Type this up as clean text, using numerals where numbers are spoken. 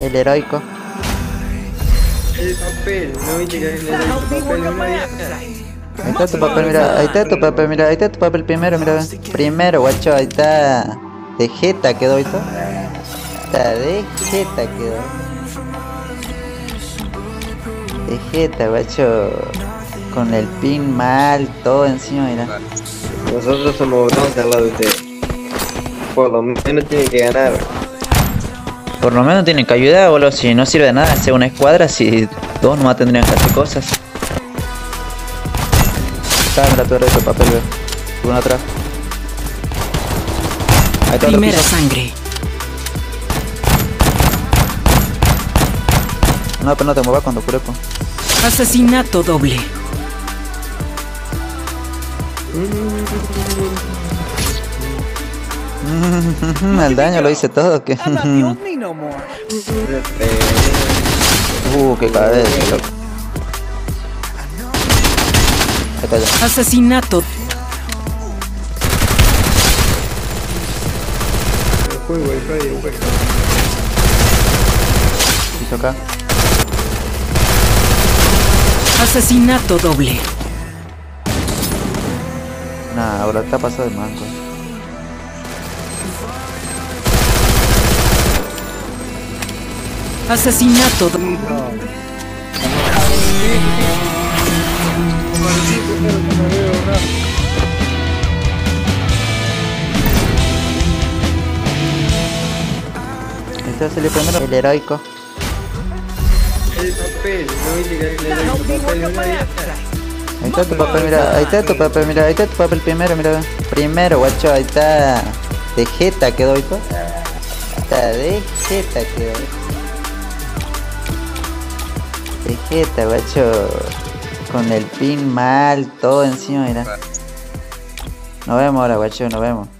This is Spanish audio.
El heroico. El papel, no viste que le doy tu papel en una vieja. Ahí está tu papel, mira, ahí está tu papel, mira, ahí está tu papel primero, mira. Primero, guacho, ahí está. De jeta quedó, ¿viste? Está de jeta quedó. De jeta, guacho. Con el pin mal, todo encima, mira. Nosotros somos bronce al lado de usted. Por lo menos tiene que ganar. Por lo menos tienen que ayudar, boludo. Si no sirve de nada hacer una escuadra, si dos nomás tendrían que hacer cosas. Está, mira, tú eres tu papel, veo. Uno atrás. Ahí está otro Primera piso. sangre. No, pero no te muevas cuando curepo. Asesinato doble. El daño lo hice todo, que. Qué cabeza, loco. Ahí está ya. Asesinato. Juego el Freddy, güey. Piso acá. Asesinato doble. Nah, ahora está pasado de manco. Asesinato doble. Este salió primero. El heroico. El papel, no viste que le doy tu papel en una vieja. Ahí está tu papel, mira, ahí está tu papel, mira, ahí está tu papel primero, mira. Primero, guacho, ahí está. De jeta quedó, ¿viste? Está de jeta quedó. De jeta, guacho. Con el pin mal, todo encima, mira. Nos vemos ahora, guacho, nos vemos.